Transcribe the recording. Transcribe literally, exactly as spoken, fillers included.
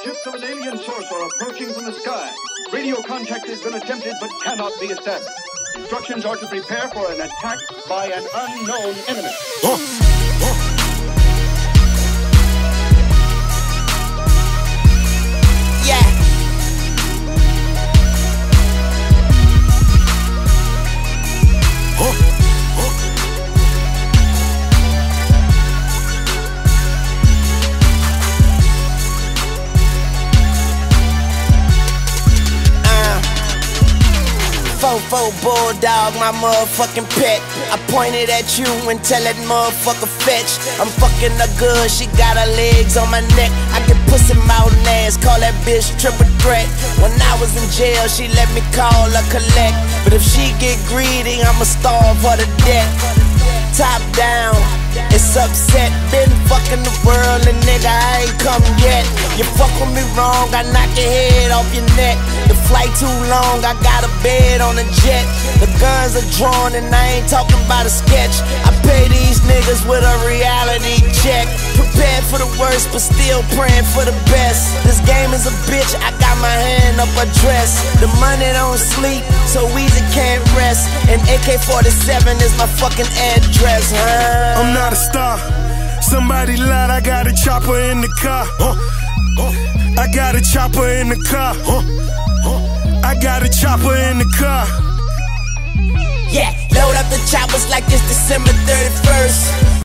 Ships of an alien source are approaching from the sky. Radio contact has been attempted but cannot be established. Instructions are to prepare for an attack by an unknown enemy. Uh, uh. Fofo bulldog, my motherfucking pet. I pointed at you and tell that motherfucker fetch. I'm fucking her good, she got her legs on my neck. I get pussy mouth and ass, call that bitch triple threat. When I was in jail, she let me call her collect. But if she get greedy, I'ma starve her to death. Top down, it's upset. Been fucking the world and nigga, I ain't come yet. You fuck with me wrong, I knock your head off your neck. The flight too long, I got a bed on a jet. The guns are drawn and I ain't talking about a sketch. I pay these niggas with a reality check. Prepared for the worst, but still praying for the best. This game is a bitch, I got my hand up her dress. The money don't sleep, so easy can't rest. And A K forty-seven is my fucking address, huh? I'm not a star, somebody lied, I got a chopper in the car. Huh? Huh? I got a chopper in the car. Huh? Huh? I got a chopper in the car. Yeah, load up the choppers like it's December thirty-first.